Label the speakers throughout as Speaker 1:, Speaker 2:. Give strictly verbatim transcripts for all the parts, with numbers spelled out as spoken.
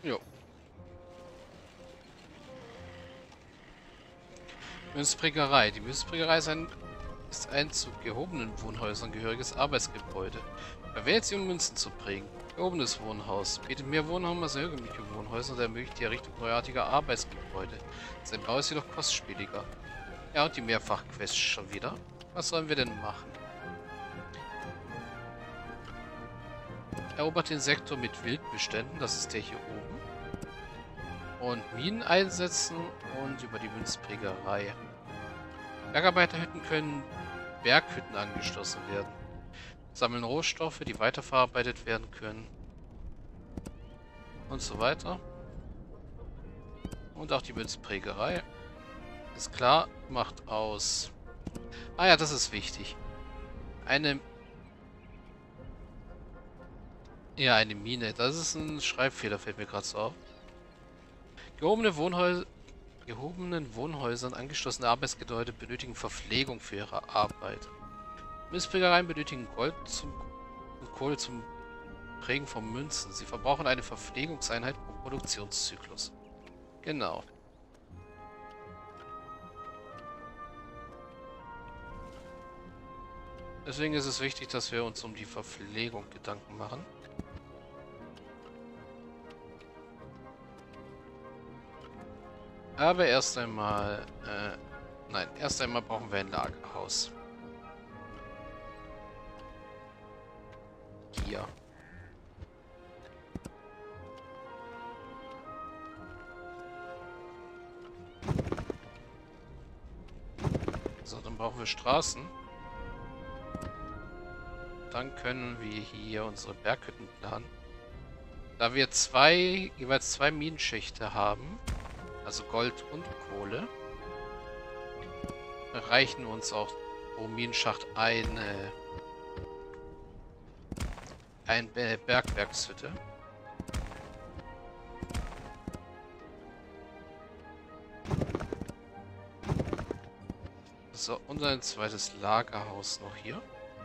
Speaker 1: Jo. Münzprägerei. Die Münzprägerei ist ein, ist ein zu gehobenen Wohnhäusern gehöriges Arbeitsgebäude. Verwehrt sie, um Münzen zu prägen. Gehobenes Wohnhaus. Bietet mehr Wohnraum als herkömmliche Wohnhäuser und ermöglicht die Errichtung neuartiger Arbeitsgebäude. Sein Bau ist jedoch kostspieliger. Ja, und die Mehrfachquests schon wieder. Was sollen wir denn machen? Erobert den Sektor mit Wildbeständen, das ist der hier oben. Und Minen einsetzen und über die Münzprägerei. Bergarbeiterhütten können Berghütten angeschlossen werden. Sammeln Rohstoffe, die weiterverarbeitet werden können. Und so weiter. Und auch die Münzprägerei. Ist klar, macht aus. Ah ja, das ist wichtig. Eine... Ja, eine Mine. Das ist ein Schreibfehler, fällt mir gerade so auf. Gehobene Wohnhäuser... Gehobenen Wohnhäusern angeschlossene Arbeitsgebäude benötigen Verpflegung für ihre Arbeit. Münzprägereien benötigen Gold zum, und Kohle zum Prägen von Münzen. Sie verbrauchen eine Verpflegungseinheit pro Produktionszyklus. Genau. Deswegen ist es wichtig, dass wir uns um die Verpflegung Gedanken machen. Aber erst einmal... Äh, nein, erst einmal brauchen wir ein Lagerhaus. Hier. So, dann brauchen wir Straßen. Dann können wir hier unsere Berghütten planen. Da wir zwei, jeweils zwei Minenschächte haben, also Gold und Kohle, reichen uns auch pro Minenschacht eine, eine Bergwerkshütte. So, und ein zweites Lagerhaus noch hier.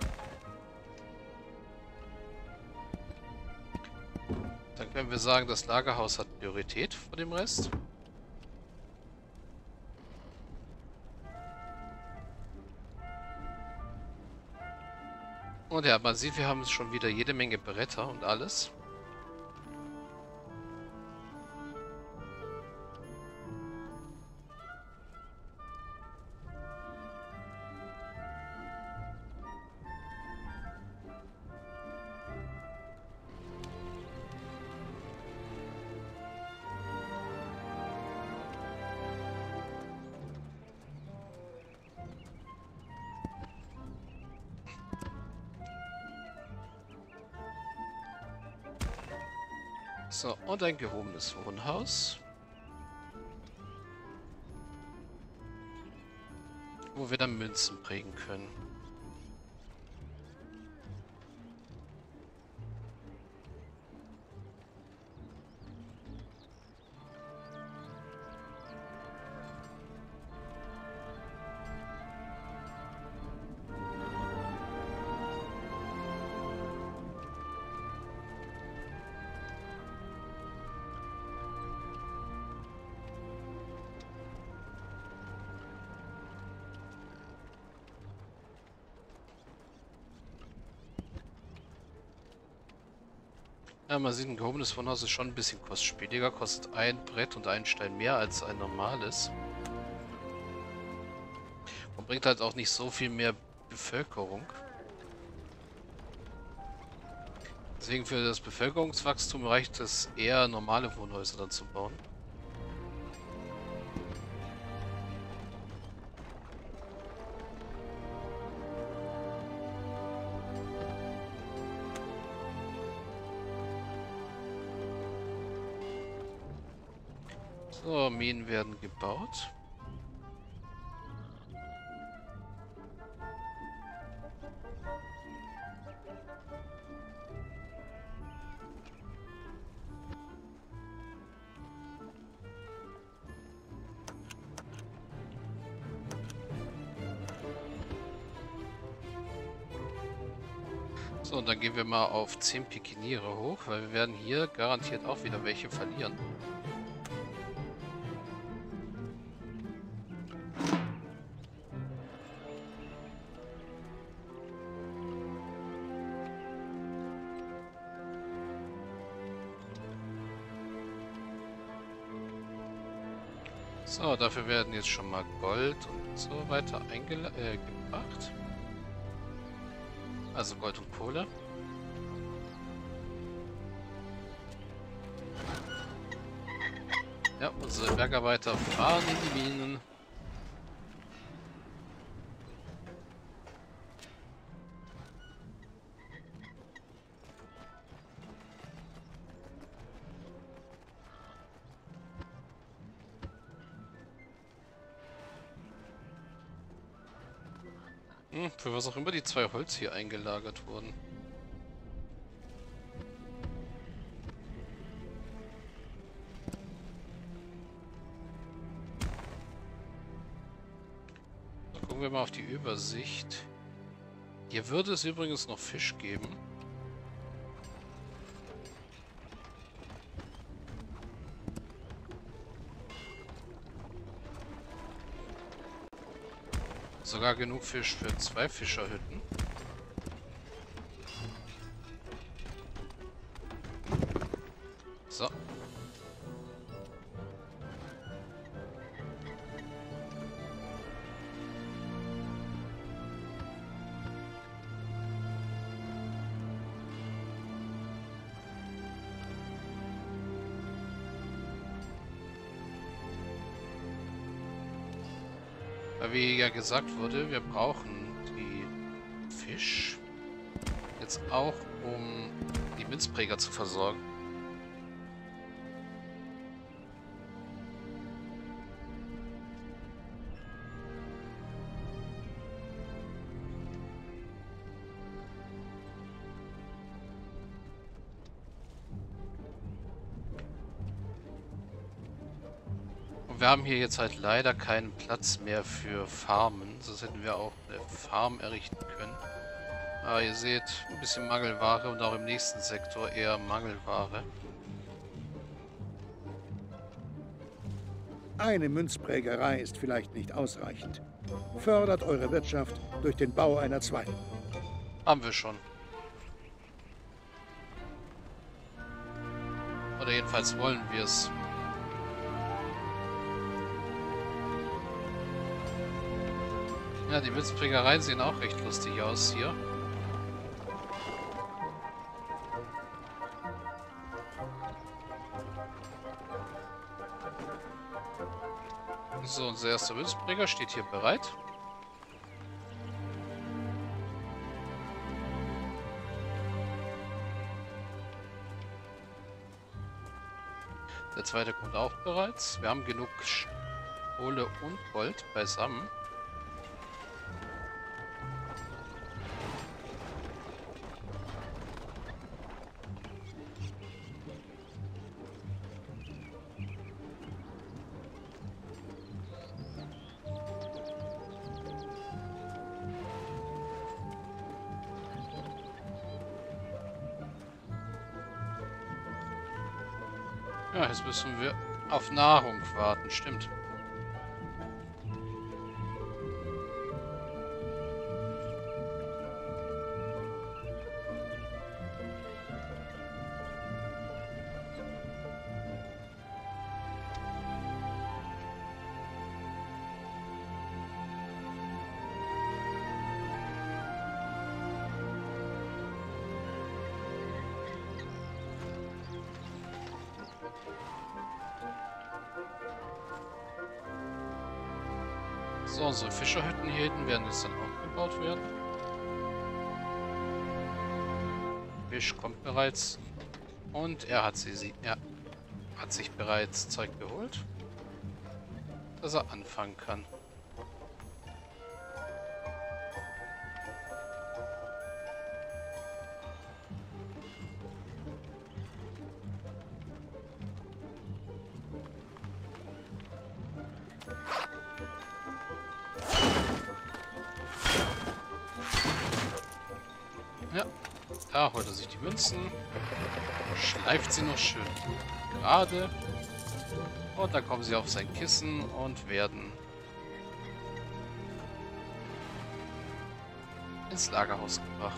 Speaker 1: Dann können wir sagen, das Lagerhaus hat Priorität vor dem Rest. Und ja, man sieht, wir haben schon wieder jede Menge Bretter und alles. So, und ein gehobenes Wohnhaus. Wo wir dann Münzen prägen können. Ja, man sieht, ein gehobenes Wohnhaus ist schon ein bisschen kostspieliger. Kostet ein Brett und einen Stein mehr als ein normales. Und bringt halt auch nicht so viel mehr Bevölkerung. Deswegen für das Bevölkerungswachstum reicht es eher, normale Wohnhäuser dann zu bauen. So, Minen werden gebaut. So, und dann gehen wir mal auf zehn Pikiniere hoch, weil wir werden hier garantiert auch wieder welche verlieren. So, dafür werden jetzt schon mal Gold und so weiter eingebracht. Also Gold und Kohle. Ja, unsere Bergarbeiter fahren in die Minen. Hm, für was auch immer die zwei Holz hier eingelagert wurden. So, gucken wir mal auf die Übersicht. Hier würde es übrigens noch Fisch geben. Sogar genug Fisch für zwei Fischerhütten. So. Weil wie ja gesagt wurde, wir brauchen die Fisch jetzt auch, um die Münzpräger zu versorgen. Wir haben hier jetzt halt leider keinen Platz mehr für Farmen, sonst hätten wir auch eine Farm errichten können. Aber ihr seht, ein bisschen Mangelware und auch im nächsten Sektor eher Mangelware.
Speaker 2: Eine Münzprägerei ist vielleicht nicht ausreichend. Fördert eure Wirtschaft durch den Bau einer zweiten.
Speaker 1: Haben wir schon. Oder jedenfalls wollen wir es. Ja, die Münzprägereien sehen auch recht lustig aus hier. So, unser erster Münzpräger steht hier bereit. Der zweite kommt auch bereits. Wir haben genug Kohle und Gold beisammen. Ja, jetzt müssen wir auf Nahrung warten, stimmt. So, unsere Fischerhütten hier hinten werden jetzt dann auch gebaut werden. Fisch kommt bereits. Und er hat sie, sie er hat sich bereits Zeug geholt, dass er anfangen kann. Ja, Da holt er sich die Münzen. Schleift sie noch schön gerade. Und dann kommen sie auf sein Kissen und werden ins Lagerhaus gebracht.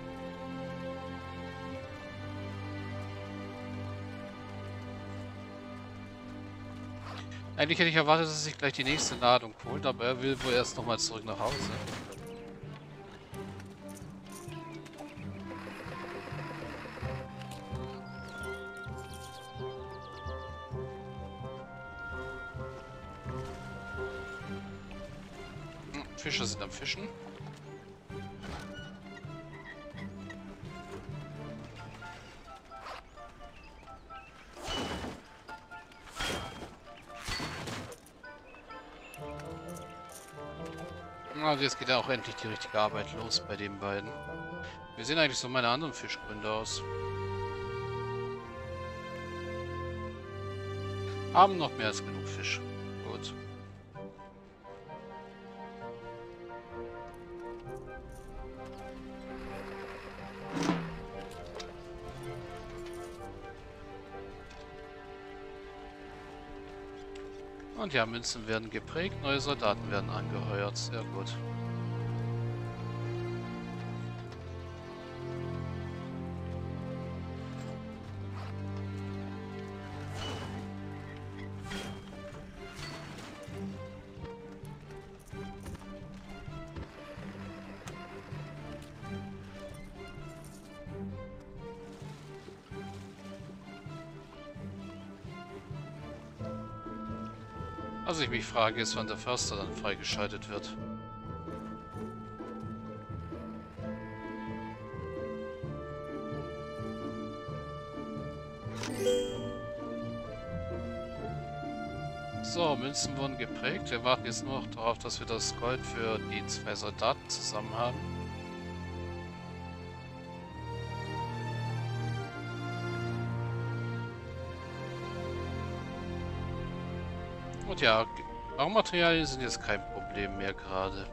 Speaker 1: Eigentlich hätte ich erwartet, dass er sich gleich die nächste Ladung holt, aber er will wohl erst nochmal zurück nach Hause. Fischer sind am Fischen. Also jetzt geht ja auch endlich die richtige Arbeit los bei den beiden. Wie sehen eigentlich so meine anderen Fischgründe aus? Haben noch mehr als genug Fisch. Gut. Und ja, Münzen werden geprägt, neue Soldaten werden angeheuert. Sehr gut. Was ich mich frage, ist, wann der Förster dann freigeschaltet wird. So, Münzen wurden geprägt. Wir warten jetzt nur noch darauf, dass wir das Gold für die zwei Soldaten zusammen haben. Und ja, Baumaterialien sind jetzt kein Problem mehr gerade.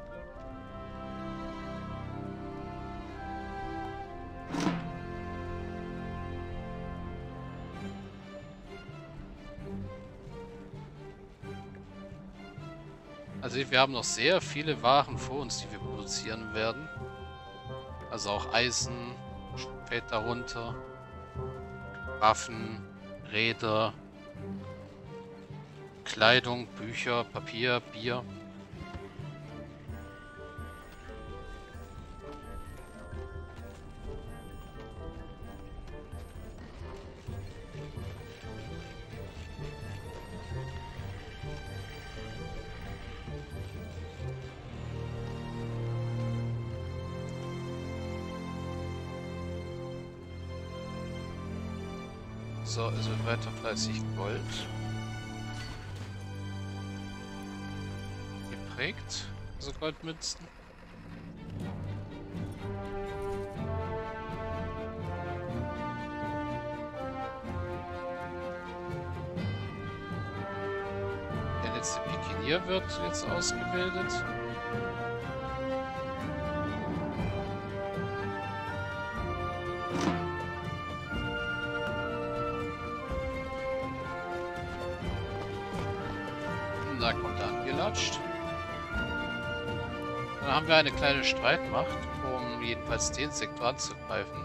Speaker 1: Also wir haben noch sehr viele Waren vor uns, die wir produzieren werden. Also auch Eisen fällt darunter. Waffen, Räder. Kleidung, Bücher, Papier, Bier. So, also weiter fleißig Gold. Geprägt, also Goldmünzen. Der letzte Pikinier wird jetzt ausgebildet. Da kommt er angelatscht. Dann haben wir eine kleine Streitmacht, um jedenfalls den Sektor anzugreifen.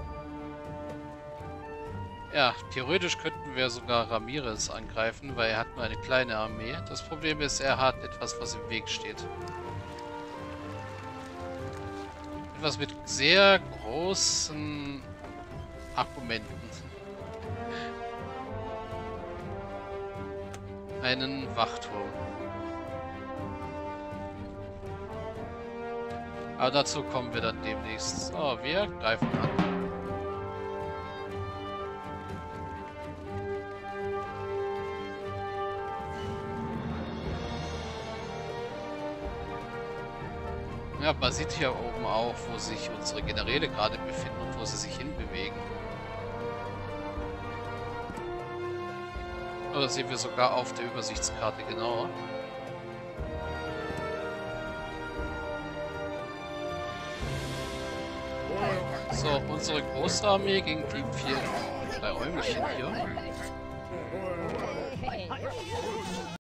Speaker 1: Ja, theoretisch könnten wir sogar Ramirez angreifen, weil er hat nur eine kleine Armee. Das Problem ist, er hat etwas, was im Weg steht. Etwas mit sehr großen Argumenten. Einen Wachturm. Aber dazu kommen wir dann demnächst. So, wir greifen an. Ja, man sieht hier oben auch, wo sich unsere Generäle gerade befinden und wo sie sich hinbewegen. Oder sehen wir sogar auf der Übersichtskarte genauer. So, unsere große Armee gegen die vier drei Räumchen hier.